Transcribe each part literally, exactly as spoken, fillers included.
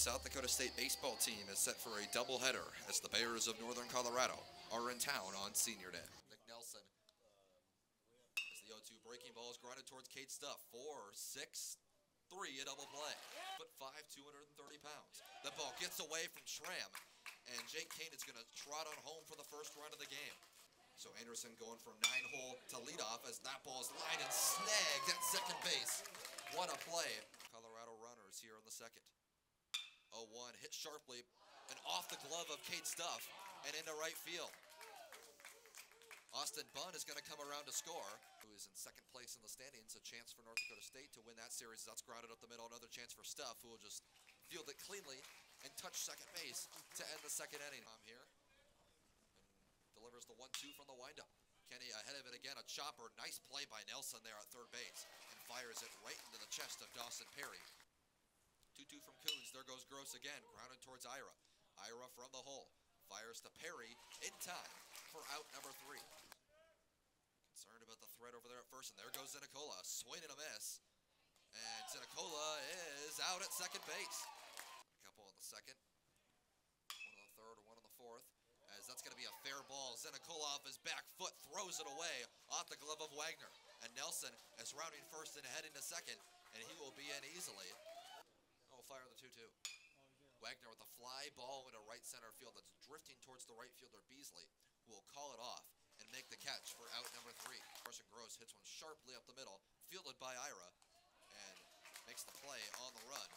South Dakota State baseball team is set for a doubleheader as the Bears of Northern Colorado are in town on Senior Day. Nick Nelson as the oh two breaking ball is grounded towards Cade Stuff. Four, six, three, a double play. Foot five, two hundred thirty pounds. The ball gets away from Schramm, and Jake Kane is going to trot on home for the first run of the game. So Anderson going from nine hole to leadoff as that ball is lined and snagged at second base. What a play. Colorado runners here in the second. oh one hit sharply and off the glove of Cade Stuff and into right field. Austin Bunn is going to come around to score, who is in second place in the standings. A chance for North Dakota State to win that series. That's grounded up the middle. Another chance for Stuff, who will just field it cleanly and touch second base to end the second inning. I'm here. Delivers the one two from the windup. Kenny ahead of it again, a chopper. Nice play by Nelson there at third base and fires it right into the chest of Dawson Perry. two two from Coons. There goes Gross again, grounded towards Ira. Ira from the hole. Fires to Perry in time for out number three. Concerned about the threat over there at first, and there goes Zinicola. Swing and a miss. And Zinicola is out at second base. A couple on the second, one on the third, or one on the fourth. As that's going to be a fair ball. Zinicola off his back foot throws it away off the glove of Wagner. And Nelson is rounding first and heading to second, and he will be in easily. Oh, fire the two two. Wagner with a fly ball into right center field that's drifting towards the right fielder Beasley, who will call it off and make the catch for out number three. Carson Gross hits one sharply up the middle, fielded by Ira, and makes the play on the run.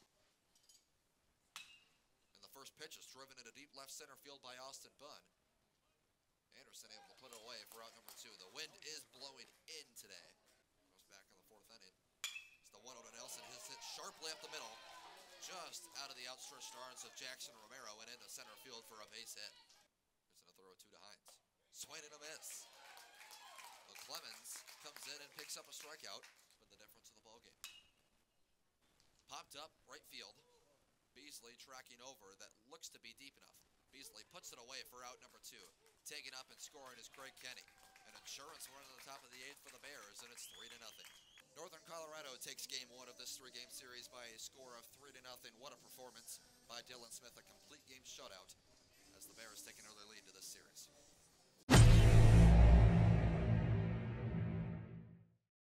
And the first pitch is driven into deep left center field by Austin Bunn. Anderson able to put it away for out number two. The wind is blowing in today. Goes back in the fourth inning. It's the one oh to Nelson. His hit sharply up the middle, just out of the outstretched arms of Jackson Romero and into center field for a base hit. There's another oh two to Hines. Swing and a miss. But Clemens comes in and picks up a strikeout with the difference in the ballgame. Popped up right field. Beasley tracking over, that looks to be deep enough. Beasley puts it away for out number two. Taking up and scoring is Craig Kenny. An insurance run to the top of the eighth for the Bears, and it's three to nothing. Northern Colorado takes game one of this three-game series by a score of three to nothing. What a performance by Dylan Smith, a complete game shutout as the Bears take an early lead to this series.